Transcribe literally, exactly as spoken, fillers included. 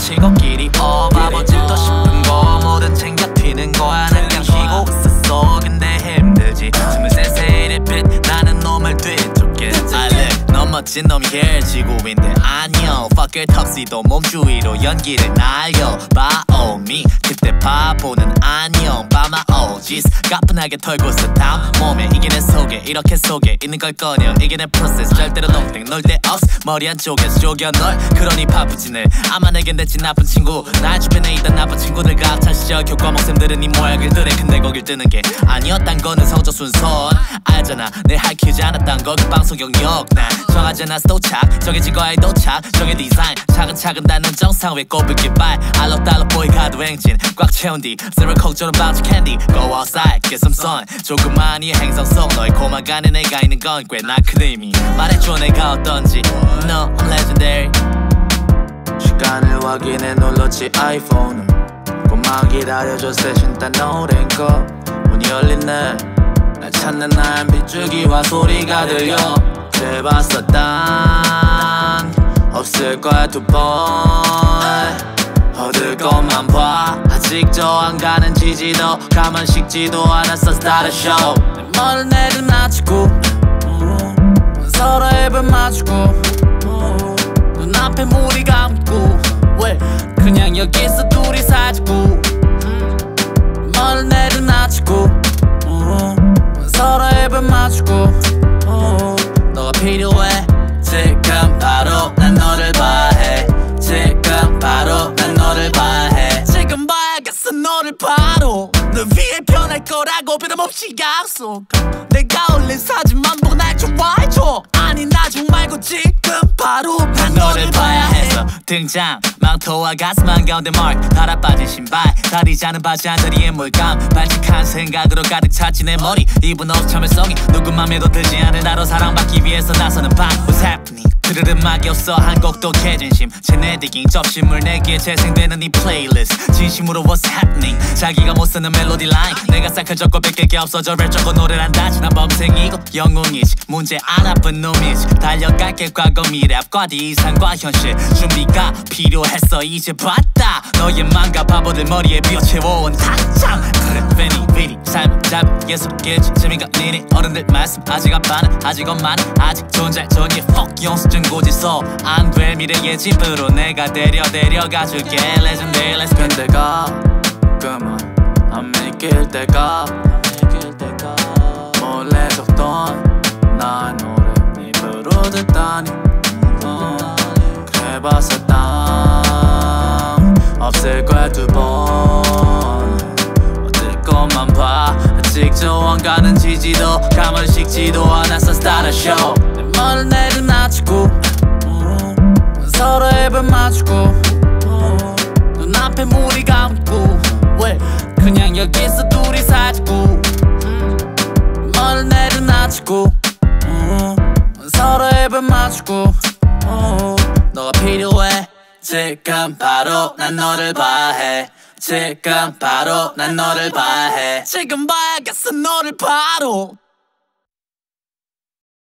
치고 길이 어 바보짓도 싶은 거 뭐든 챙겨 튀는 거야. 난 그냥 쉬고 있었어. 근데 힘들지. 스물세 세일의 빛 나는 놈을 뒤쫓겠지. 넌 멋진 놈이 here 지구인데 안녕. Fuck your 턱시도 몸주위로 연기를 날려 봐오 me. 그때 바보는 안녕 밤아 오지스 가뿐하게 털고서 다음 몸에 이게 내 속에 이렇게 속에 있는 걸 꺼려. 이게 내 프로세스 절대로 농땡 놀데 없어. 머리 한쪽에서 쪼개 널 그러니 바쁘지네. 아마 내겐 대체 나쁜 친구. 날 주변에 있던 나쁜 친구들과 합찬 시절 교과 목쌤들은 이 모양을 들에. 근데 거길 뜨는 게 아니었단 거는 성적 순서 알잖아. 내 할퀴지 않았단 거 그 방송 영역. 난 정하지 않았어 도착 정해진 거에 도착 정해 디자인 차근차근 닿는 정상 위에 꼽을 깃발 알록달록 보이 가도 행진 꽉 채운 뒤 쓰러콕처럼 방치 캔디 Go outside get some sun. 조그만 이 행성 속 너의 코만 안에 내가 있는 건 꽤나 큰 의미. 말해줘 내가 어떤지. No I'm legendary. 시간을 확인해 눌렀지 아이폰을. 고마 기다려줘 세신 딴 노래인 거. 문이 열리네. 날 찾는 날 빗줄기와 소리가 들려. 재봤어 딴 없을 거야 두 번. 얻을 것만 봐. 아직 저 안 가는 지지도 가만 식지도 않았어. Start a show. 내 머리를 내려놔치고 서로 입을 맞추고 눈앞에 물이 감고 왜 그냥 여기서 둘이 사지고 머리를 내려놔치고 서로 입을 맞추고 너가 필요해. 지금 바로 난 너를 봐야 해. 지금 바로 난 너를 봐야 해. 지금 봐야겠어 너를 바로. 널 위해 변할 거라고 변함없이 약속. 내가 올린 사진만 보고 날 좋아해줘. 아니 나중 말고 지금 바로 난 너를 봐야 해서 등장 망토와 가슴 한가운데 마크 달아 빠진 신발 다리 자는 바지 한자리에 물감 발칙한 생각으로 가득 찼지 내 머리. 입은 옷 참을성이 누구 맘에도 들지 않을 나로 사랑받기 위해서 나서는 밤. What's happening? 흐르는 막이 없어 한 곡도 개진심 제네디깅 접시물 내기에 재생되는 이 플레이리스트. 진심으로 what's happening? 자기가 못 쓰는 멜로디 라인 내가 싹을 적고 뺏길 게 없어. 저를 적고 노래를 한다지. 난 범생이고 영웅이지 문제 안 나쁜 놈이지. 달려갈게 과거 미래 앞과 뒤 이상과 현실 준비가 필요했어. 이제 봤다 너의 맘과 바보들 머리에 비워채워온 당장. 그래 베니 비리 삶은 짧은 예술이지 재미가 니니 어른들 말씀 아직 아빠는 아직 엄마는 아직 존재 저기 fuck 영수증 고지서 안 돼 미래의 집으로 내가 데려 데려가줄게. Legendary let's go. 근데 가끔은 안 믿길 때가 몰래 적던 나의 노래 입으로 듣다니 어, 그래 봤어 땅 없을 거야 두 번. 얻을 것만 봐. 아직 저 안 가는 지지도 감을 식지도 않았어. Start a show. 내 머리를 내려놔치고 서로 입을 맞추고 눈앞에 물이 감고 왜 그냥 여기서 둘이 사지고 머리를 내려놔치고 서로 입을 맞추고 너가 필요해. 지금 바로 난 너를 봐야 해. 지금 바로 난 너를 봐야 해. 지금 봐야겠어 너를 바로.